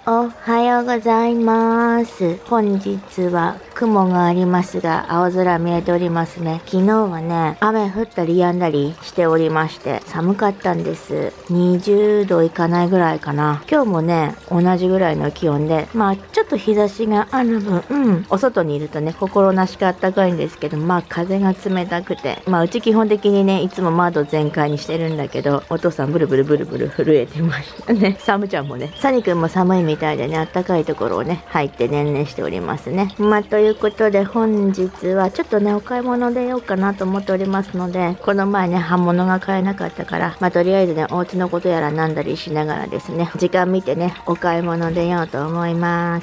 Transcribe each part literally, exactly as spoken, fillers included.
おはようございます。本日は雲がありますが、青空見えておりますね。昨日はね、雨降ったり止んだりしておりまして、寒かったんです。にじゅうどいかないぐらいかな。今日もね、同じぐらいの気温で、まあちょっと日差しがある分、うん、お外にいるとね、心なしかあったかいんですけど、まあ風が冷たくて、まあうち基本的にね、いつも窓全開にしてるんだけど、お父さんブルブルブルブル震えてましたね。サムちゃんもね、サニくんも寒いみたいでね、あったかいところをね、入ってねんねしておりますね。まあということで本日はちょっとね、お買い物出ようかなと思っておりますので、この前ね、半物が買えなかったから、まあとりあえずね、お家のことやらなんだりしながらですね、時間見てね、お買い物出ようと思います。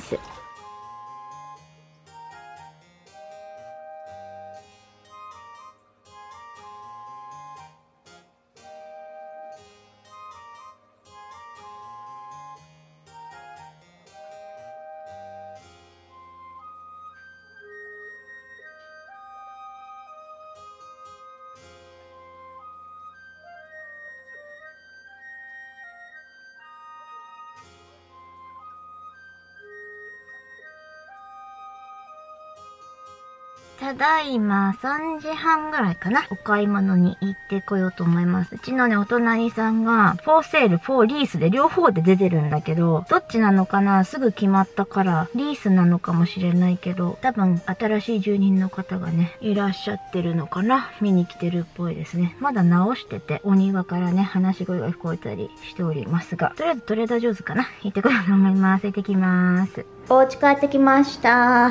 ただいまさんじはんぐらいかな。お買い物に行ってこようと思います。うちのね、お隣さんが、フォーセール、フォーリースで両方で出てるんだけど、どっちなのかな、すぐ決まったから、リースなのかもしれないけど、多分新しい住人の方がね、いらっしゃってるのかな。見に来てるっぽいですね。まだ直してて、お庭からね、話し声が聞こえたりしておりますが、とりあえずトレーダー上手かな。行ってこようと思います。行ってきます。お家帰ってきました。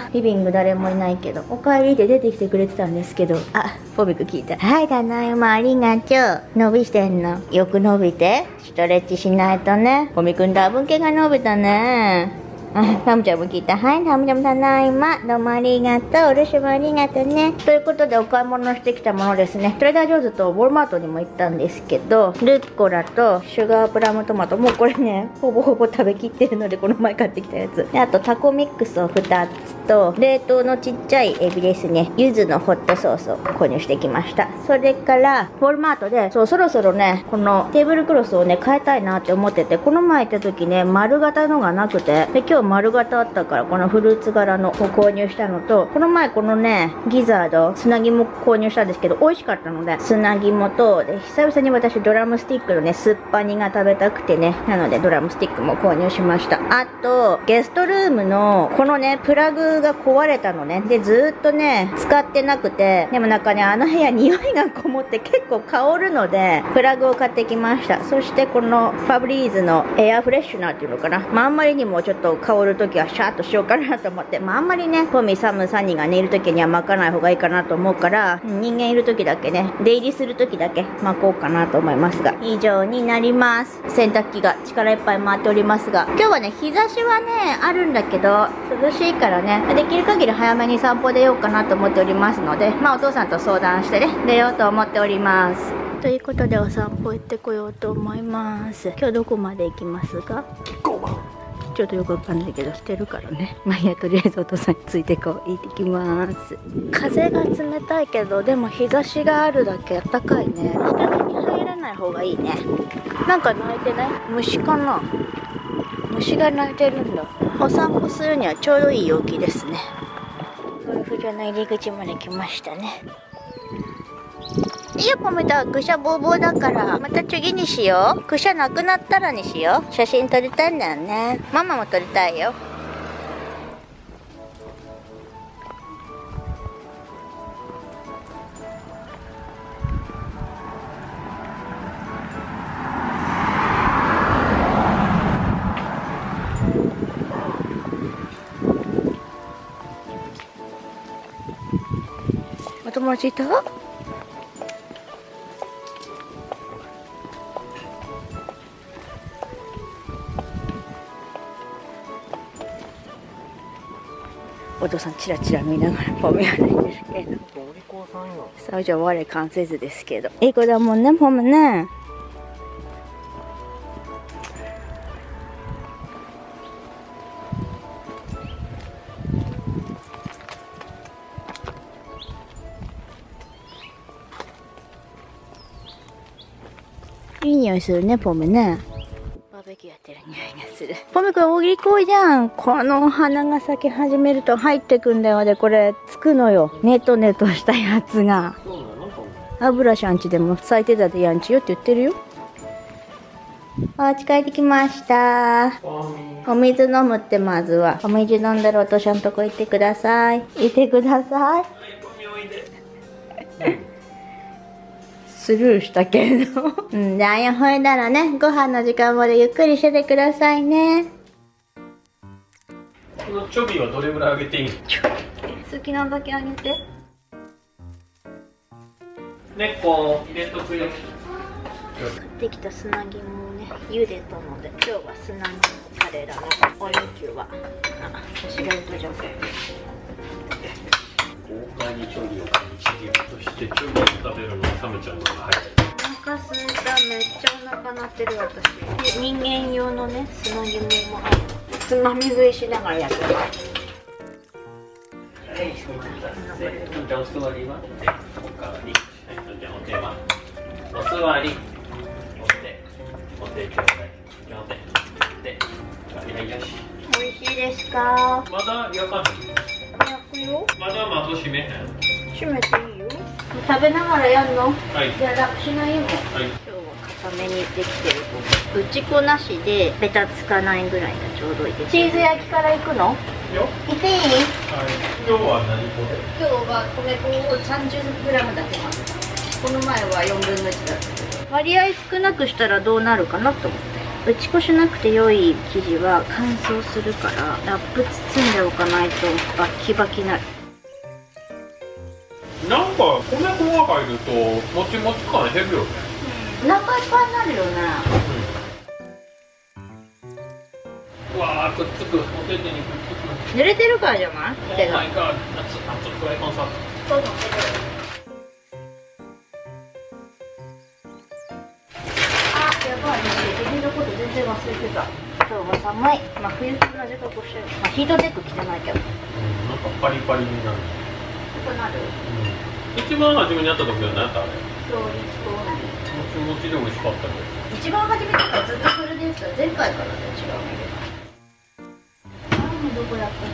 リビング誰もいないけど、お帰りで出てきてくれてたんですけど、あ、ポミク聞いた。はい、ただいま、ありがとう。伸びしてんの。よく伸びて。ストレッチしないとね。ポミくん多分毛が伸びたね。あ、タムちゃんも聞いた。はい、タムちゃんただいま。どうもありがとう。お留守もありがとうね。ということでお買い物してきたものですね。トレーダー・ジョーズとウォルマートにも行ったんですけど、ルッコラとシュガープラムトマト、もうこれね、ほぼほぼ食べきってるので、この前買ってきたやつ。で、あとタコミックスをふたつと、冷凍のちっちゃいエビですね。柚子のホットソースを購入してきました。それから、ウォルマートで、そう、そろそろね、このテーブルクロスをね、変えたいなって思ってて、この前行った時ね、丸型のがなくて、で、今日丸型あったから、このフルーツ柄のを購入したのと、この前このね、ギザード、砂肝購入したんですけど、美味しかったので、砂肝と、で、久々に私ドラムスティックのね、スッパ煮が食べたくてね、なのでドラムスティックも購入しました。あと、ゲストルームの、このね、プラグが壊れたのね。で、ずーっとね、使ってなくて、でもなんかね、あの部屋匂いがこもって結構香るので、プラグを買ってきました。そしてこのファブリーズのエアフレッシュナーっていうのかな。まああんまりにもちょっと香るときはシャーっとしようかなと思って、まああんまりね、トミー、サム、サニーがね、いるときには巻かない方がいいかなと思うから、人間いるときだけね、出入りするときだけ巻こうかなと思いますが、以上になります。洗濯機が力いっぱい回っておりますが、今日はね、日差しはね、あるんだけど、涼しいからね、できる限り早めに散歩出ようかなと思っておりますので、まあお父さんと相談してね、出ようと思っております。ということでお散歩行ってこようと思います。今日どこまで行きますか？ちょっとよくわかんないけどしてるからね。まあいや、とりあえずお父さんについてこう。行ってきます。風が冷たいけど、でも日差しがあるだけ暖かいね。日陰に入らない方がいいね。なんか鳴いてない？虫かな？虫が鳴いてるんだ。お散歩するにはちょうどいい陽気ですね。ゴルフ場の入り口まで来ましたね。よく見たらくしゃぼうぼうだから、また次にしよう。くしゃなくなったらにしよう。写真撮りたいんだよね。ママも撮りたいよ。お友達いた？お父さんチラチラ見ながらポメはないんですけど。そうじゃ我関せずですけど。いい子だもんね、ポメね。いい匂いするね、ポメね。バーベ息やってる匂いがする。ポメくん、お利口じゃん。このお花が咲き始めると入ってくんだよ。で、これ、つくのよ。ネトネトしたやつが。アブラシャンチでも咲いてたでやんちよって言ってるよ。お家帰ってきました。お水飲むってまずは。お水飲んだらお父さんのとこ行ってください。行ってください。スルーしたけど。うん、じゃあやほいだらね、ご飯の時間までゆっくりしててくださいね。 このチョビはどれぐらいあげていいの？ 好きなだけあげて。 猫入れとくよ。 買ってきた砂肝をね、茹でたので、今日は砂肝彼らのお肉は、あ、私が言うとじゃん。 豪華にチョビを一撃としてチョビを食べるのはサメちゃんのが入ってる。 お腹すいた。めっちゃお腹鳴ってる私。で、人間用のね、砂肝もある。つまみ食いしながらやってる。 じゃあお座りはおかわり。じゃあお手はお座り。お手お手ちょうだい。お手ではいよし。 美味しいですか？ まだ焼かない。 焼くよ。 まだ窓閉めへん。 閉めていいよ。食べながらやるの？ はい。 じゃあラップしないよ。 はい。 今日は固めにできてると。打ち粉なしでベタつかないぐらいがちょうどいいです。チーズ焼きからいくの？ よ。 いっていい？ はい。今日は何粉で？ 今日は米粉を さんじゅっグラム だけます。この前はよんぶんのいちだった。割合少なくしたらどうなるかなと思って。打ち粉しなくて良い生地は乾燥するからラップ包んでおかないとバッキバキになる。 なんか米粉が入るともちもち感減るよね。 お腹いっぱいになるよね。 うん、うわーくっつく。お手手にくっつく。 濡れてるからじゃない？手が。 マイガー熱熱フライパンさ。 そうそう。やばい、自分のこと全然忘れてた。今日は寒い。まあ冬と同じ格好してる。まあヒートテック着てないけど。 うん、なんかパリパリになる。 こうなる？ うん。一番初めにやった時は何やったあれ？ そうリストオンリー。 もちもちで美味しかったけど。 一番初めからずっとそれでした。前回からね違うので。ああもうどこやったっ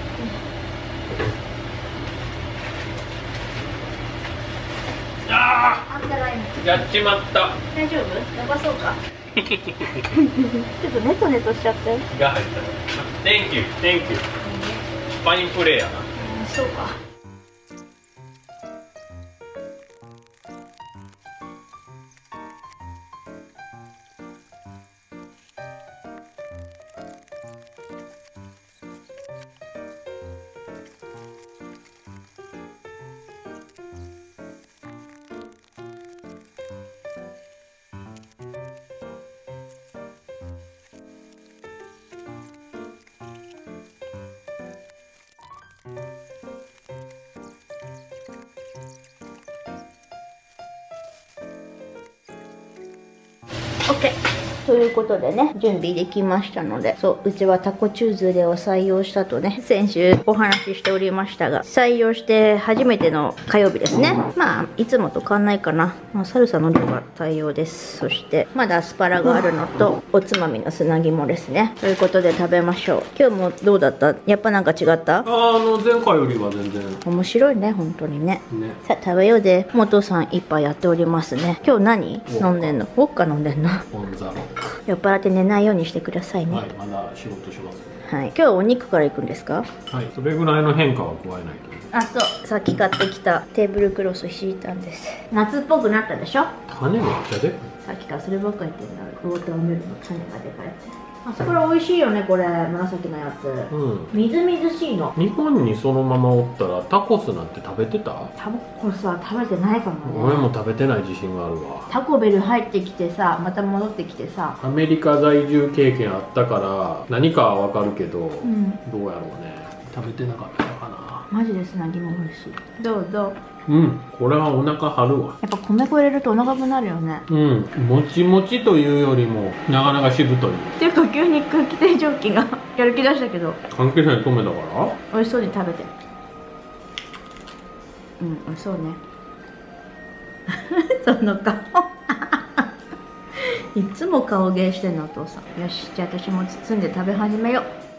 け？ ああったらいいの。 あ、やっちまった。 大丈夫？伸ばそうか？ちょっとネトネトしちゃったよ。 が入った。Thank you, thank you。ファインプレーやな。 うん、そうか。OK。ということでね、準備できましたので、そう、うちはタコチューズデーを採用したとね、先週お話ししておりましたが、採用して初めての火曜日ですね。まあ、いつもと変わんないかな。まあ、サルサの量が対応です。そして、まだアスパラがあるのと、おつまみの砂肝ですね。ということで食べましょう。今日もどうだった？やっぱなんか違った？ ああの、前回よりは全然。 面白いね、本当にね。 ね。 さあ、食べようで、元さん一杯やっておりますね。今日何飲んでんの？ウォッカ飲んでんの？ オンザロック。 酔っ払って寝ないようにしてくださいね。 はい、まだ仕事します。 はい、今日はお肉からいくんですか？ はい、それぐらいの変化は加えないと。 あ、そうさっき買ってきたテーブルクロス敷いたんです。夏っぽくなったでしょ。 種めっちゃでかい。 さっきからそればっかり言ってんだ。ウォーターメロンの種がでかい。アスパラ美味しいよね、これ紫のやつ。うん、みずみずしいの。 日本にそのままおったらタコスなんて食べてた？ タコスは食べてないかもね。 俺も食べてない自信があるわ。 タコベル入ってきてさ、また戻ってきてさ、 アメリカ在住経験あったから何かはわかるけど、うん、どうやろうね。食べてなかったのかな。 マジで砂肝美味しい。どうどう？ うん、これはお腹張るわ。 やっぱ米粉入れるとお腹になるよね。 うん、もちもちというよりもなかなかしぶとい。 っていうか急に空気清浄機がやる気出したけど。 関係ない米だから。 美味しそうに食べて。うん、美味しそうね。その顔。 いつも顔芸してんのお父さん。よし、じゃあ私も包んで食べ始めよう。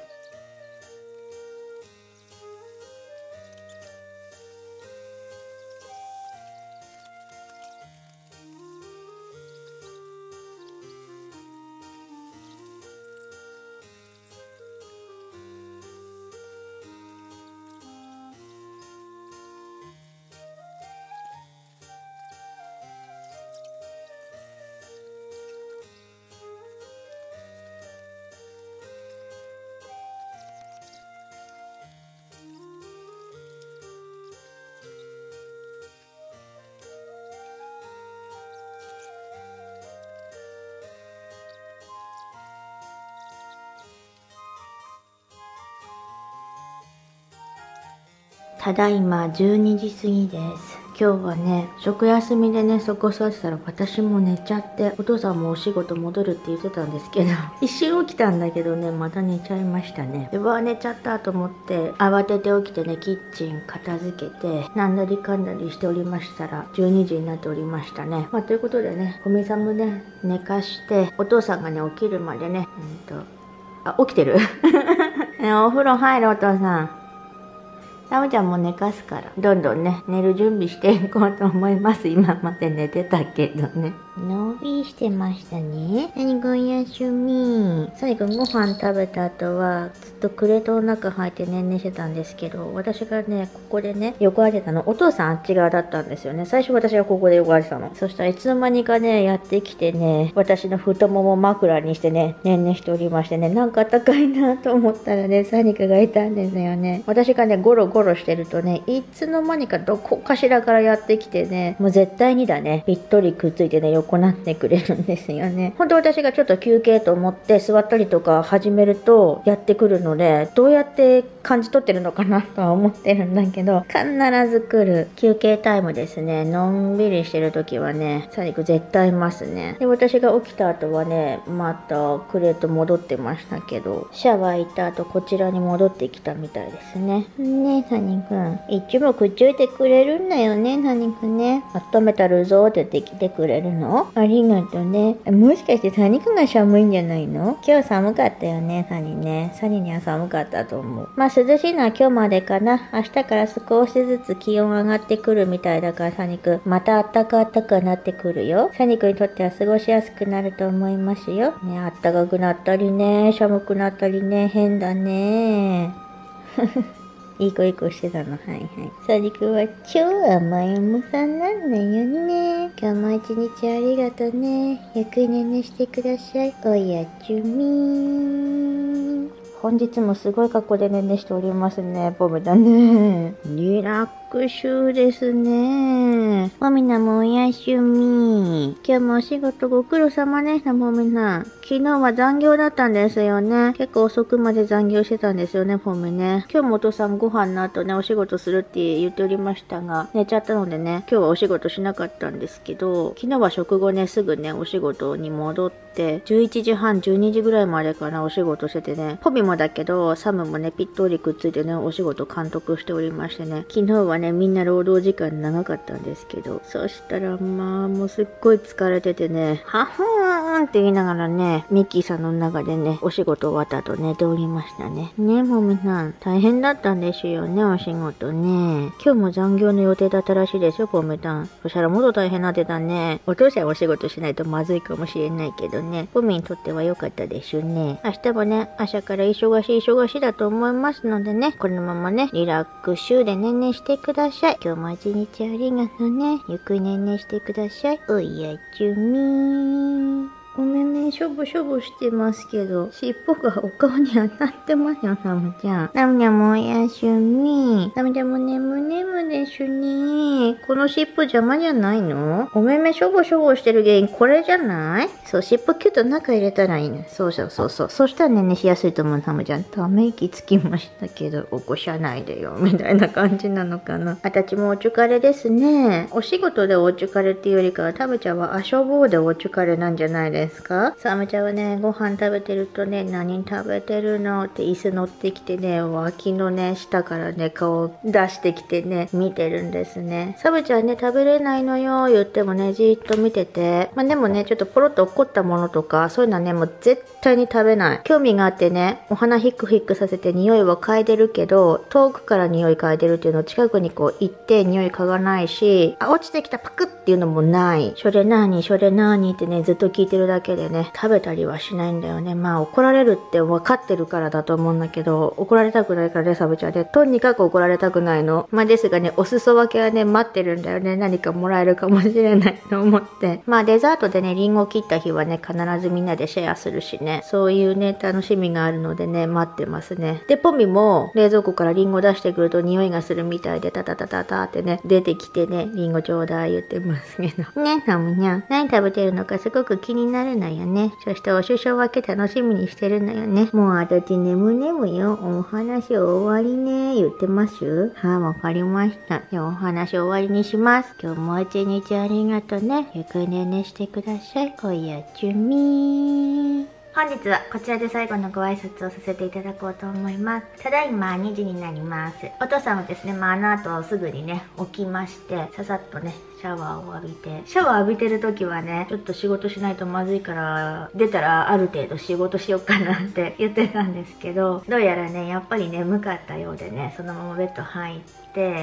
ただいまじゅうにじ過ぎです。今日はね、食休みでね、そこ座ってたら私も寝ちゃって、お父さんもお仕事戻るって言ってたんですけど、一瞬起きたんだけどね、また寝ちゃいましたね。で、うわ、寝ちゃったと思って、慌てて起きてね、キッチン片付けて、なんだりかんだりしておりましたら、じゅうにじになっておりましたね。まあ、ということでね、おみさんもね、寝かして、お父さんがね、起きるまでね、うんと、あ、起きてるね、お風呂入るお父さん。タムちゃんも寝かすから、どんどんね、寝る準備していこうと思います。今まで寝てたけどね。のびしてましたね。何くん休み。最後ご飯食べた後は、ずっとクレートの中入ってねんねしてたんですけど、私がね、ここでね、横当てたの、お父さんあっち側だったんですよね。最初私がここで横当てたの。そしたらいつの間にかね、やってきてね、私の太もも枕にしてね、ねんねしておりましてね、なんか暖かいなと思ったらね、サニカがいたんですよね。私がね、ゴロゴロしてるとね、いつの間にかどこかしらからやってきてね、もう絶対にだね、ぴったりくっついてね、横なってくれるんですよね。本当私がちょっと休憩と思って座ったりとか始めるとやってくるので、どうやって感じ取ってるのかなとは思ってるんだけど、必ず来る休憩タイムですね。のんびりしてる時はね、サニク絶対いますね。で、私が起きた後はね、またクレート戻ってましたけど、シャワー行った後こちらに戻ってきたみたいですね。ねえ、サニくん。いつもくっついてくれるんだよね、サニくんね。温めたるぞーって言ってきてくれるの？ありがとうね。もしかしてサニくんが寒いんじゃないの？今日寒かったよね、サニね。サニには寒かったと思う。まあ涼しいのは今日までかな。明日から少しずつ気温上がってくるみたいだから、サニくん、また暖か暖かなってくるよ。サニくんにとっては過ごしやすくなると思いますよ。ね、暖かくなったりね、寒くなったりね、変だね。いい子いい子してたの。はいはい。サニくんは超甘いおもさんなんだよね。今日も一日ありがとね。ゆっくり寝寝してください。おやすみ。本日もすごい格好でねんねしておりますね、ポムだね。リラックスですね。ポミナもおやすみ。今日もお仕事ご苦労様ね、ポミナ。昨日は残業だったんですよね。結構遅くまで残業してたんですよね、ポムね。今日もお父さんご飯の後ね、お仕事するって言っておりましたが、寝ちゃったのでね、今日はお仕事しなかったんですけど、昨日は食後ね、すぐね、お仕事に戻って、じゅういちじはん、じゅうにじぐらいまでかな、お仕事しててね、ポミもだけど、サムもね、ぴったりくっついてね、お仕事監督しておりましてね、昨日はね、みんな労働時間長かったんですけど、そしたらまあ、もうすっごい疲れててね、はふーんって言いながらね、ミッキーさんの中でね、お仕事終わった後寝ておりましたね。ね、もみさん、大変だったんですよね、お仕事ね。今日も残業の予定だったらしいですよ、ポメタン。そしたらもっと大変なってたね。お父さんお仕事しないとまずいかもしれないけどね、ポミにとっては良かったでしょうね。明日もね、朝から忙しい忙しいだと思いますのでね、このままね、リラックスでねんねしてください。今日も一日ありがとうね。ゆっくりねんねしてください。おやすみー。ごめんね、しょぼしょぼしてますけど、尻尾がお顔に当たってますよ、サムちゃん。サムちゃんもおやすみ。サムちゃんも眠眠ですね。この尻尾邪魔じゃないの？お目目しょぼしょぼしてる原因これじゃない？そう、尻尾キュッと中入れたらいいの。そうそうそうそう。そしたらね、寝しやすいと思う、サムちゃん。ため息つきましたけど、起こしゃないでよ、みたいな感じなのかな。あたちもお疲れですね。お仕事でお疲れっていうよりかは、タムちゃんは遊ぼうでお疲れなんじゃないですか。 ですか？サムちゃんはね、ご飯食べてるとね、何食べてるのって椅子乗ってきてね、脇のね、下からね、顔を出してきてね、見てるんですね。サムちゃんね、食べれないのよ、言ってもね、じーっと見てて。まあ、でもね、ちょっとポロッと怒ったものとか、そういうのはね、もう絶対に食べない。興味があってね、お花ヒックヒックさせて匂いは嗅いでるけど、遠くから匂い嗅いでるっていうのを近くにこう行って匂い嗅がないし、あ、落ちてきたパクッっていうのもない。それなーに、それなーにってね、ずっと聞いてるだけでね、食べたりはしないんだよね。まあ怒られるって分かってるからだと思うんだけど、怒られたくないからね、サブちゃんね。とにかく怒られたくないの。まあですがね、お裾分けはね、待ってるんだよね。何かもらえるかもしれないと思って。まあデザートでね、リンゴ切った日はね、必ずみんなでシェアするしね。そういうね、楽しみがあるのでね、待ってますね。で、ポミも冷蔵庫からリンゴ出してくると匂いがするみたいで、タタタタタってね、出てきてね、リンゴちょうだい言ってますけど。ね、サムニャン。何食べてるのかすごく気になるのよね。そしてお裾分け楽しみにしてるのよね。もう私眠眠よ。お話終わりね。言ってますはい、わかりました。ではお話終わりにします。今日も一日ありがとね。ゆっくり寝寝してください。おやすみ。本日はこちらで最後のご挨拶をさせていただこうと思います。ただいまにじになります。お父さんはですね、まああの後すぐにね、起きまして、ささっとね、シャワーを浴びて、シャワー浴びてる時はね、ちょっと仕事しないとまずいから、出たらある程度仕事しようかなって言ってたんですけど、どうやらね、やっぱり眠かったようでね、そのままベッド入って、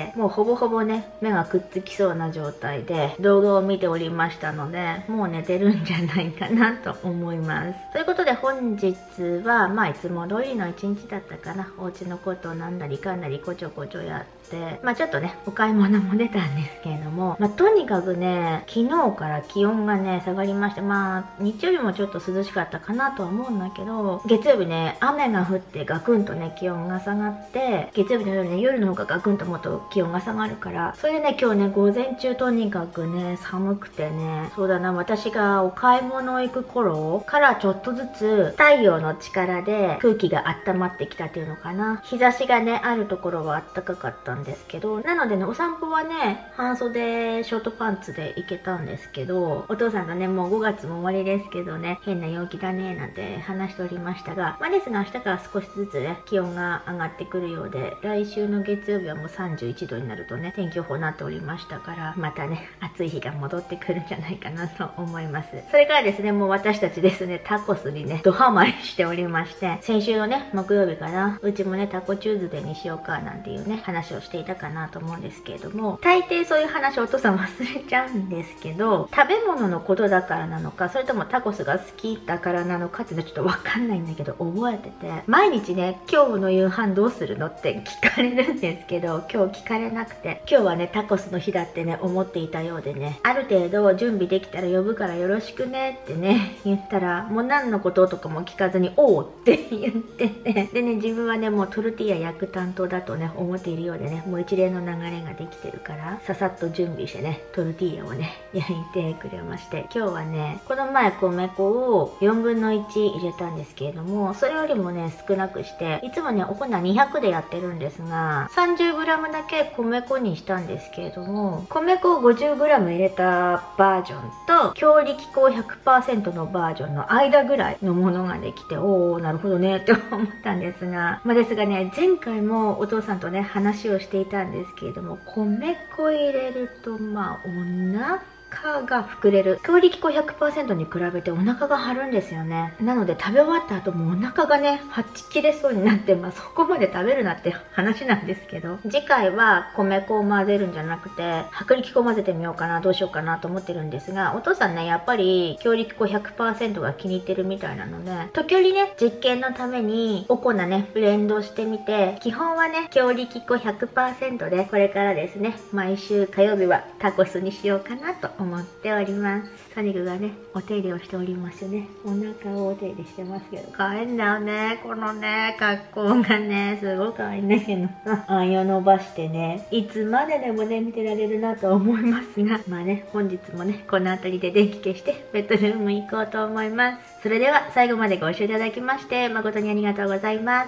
もうほぼほぼね、目がくっつきそうな状態で動画を見ておりましたので、もう寝てるんじゃないかなと思います。ということで本日は、まあいつも通りの一日だったかな。お家のことをなんだりかんだりこちょこちょやって、まあちょっとね、お買い物も出たんですけれども、まあとにかくね、昨日から気温がね、下がりまして、まあ日曜日もちょっと涼しかったかなとは思うんだけど、月曜日ね、雨が降ってガクンとね、気温が下がって、月曜日の夜ね、夜の方がガクンともっと気温が下がるから、それでね、今日ね、午前中とにかくね、寒くてね、そうだな、私がお買い物行く頃からちょっとずつ太陽の力で空気が温まってきたっていうのかな。日差しがね、あるところは暖かかったんですけど、なのでね、お散歩はね、半袖ショートパンツで行けたんですけど、お父さんとね、もうごがつも終わりですけどね、変な陽気だね、なんて話しておりましたが、まあですが明日から少しずつね、気温が上がってくるようで、来週の月曜日はもうさんじゅういちどになるとね、天気予報になっておりましたから、またね、暑い日が戻ってくるんじゃないかなと思います。それからですね、もう私たちですね、タコスにね、ドハマりしておりまして、先週のね、木曜日かな、うちもね、タコチューズデーにしようかなんていうね、話をしていたかなと思うんですけれども、大抵そういう話をお父さん忘れちゃうんですけど、食べ物のことだからなのか、それともタコスが好きだからなのかっていうのはちょっとわかんないんだけど、覚えてて、毎日ね、今日の夕飯どうするのって聞かれるんですけど、今日聞かれなくて、今日はね、タコスの日だってね、思っていたようでね、ある程度準備できたら呼ぶからよろしくねってね、言ったら、もう何のこととかも聞かずに、おうって言ってて、でね、自分はね、もうトルティーヤ焼く担当だとね、思っているようでね、もう一連の流れができてるから、ささっと準備してね、トルティーヤをね、焼いてくれまして、今日はね、この前米粉をよんぶんのいち入れたんですけれども、それよりもね、少なくして、いつもね、お粉にひゃくでやってるんですが、さんじゅうグラム だけ米粉にしたんですけれども、米粉を ごじゅうグラム 入れたバージョンと、強力粉 ひゃくパーセント のバージョンの間ぐらいのものができて、おー、なるほどねって思ったんですが、まあですがね、前回もお父さんとね、話をしていたんですけれども、米粉入れると、まあ、お腹が膨れる。強力粉 ひゃくパーセント に比べてお腹が張るんですよね。なので食べ終わった後もお腹がね、はち切れそうになって、まあそこまで食べるなって話なんですけど、次回は米粉を混ぜるんじゃなくて、薄力粉混ぜてみようかな、どうしようかなと思ってるんですが、お父さんね、やっぱり強力粉 ひゃくパーセント が気に入ってるみたいなので、時折ね、実験のためにお粉ね、ブレンドしてみて、基本はね、強力粉 ひゃくパーセント で、これからですね、毎週火曜日はタコスにしようかなと思っております。サニグがね、お手入れをしておりましてね、お腹をお手入れしてますけど、可愛いんだよね、このね、格好がね、すごい可愛いんだけど、あんよ伸ばしてね、いつまででもね、見てられるなと思いますが、まあね、本日もね、この辺りで電気消して、ベッドルーム行こうと思います。それでは、最後までご視聴いただきまして、誠にありがとうございます。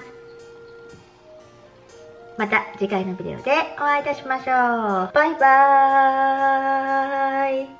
また次回のビデオでお会いいたしましょう。バイバーイ。